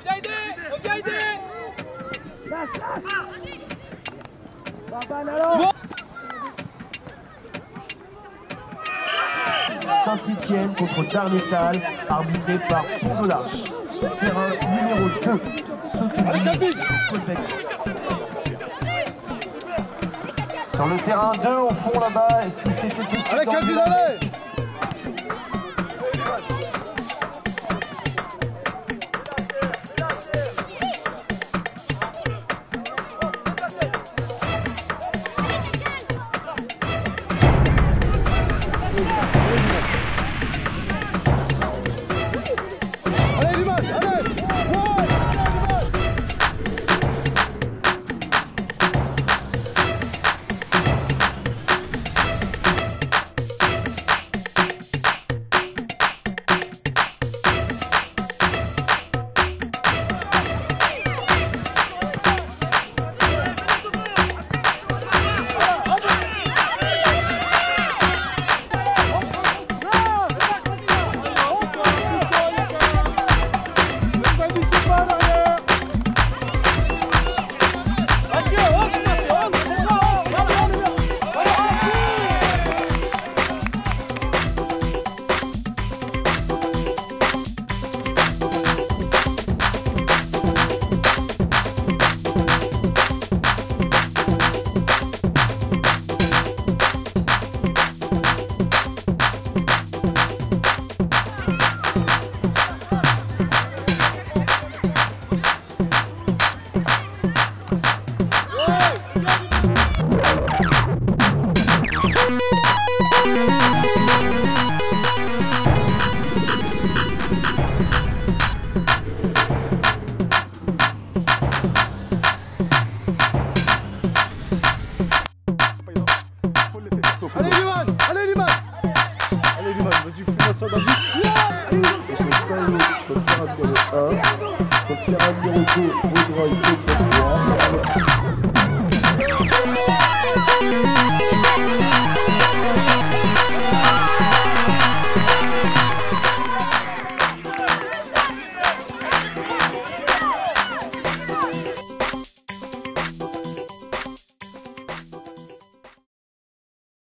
Saint-Étienne contre Darnétal, arbitré par Tour de l'Arche. Terrain numéro 2, sur le terrain 2 au fond là-bas, si c'était possible. Allez Calvin, allez! Vas-y, fous-moi ça dans le but. C'est le numéro 1, le numéro 2, Audrey,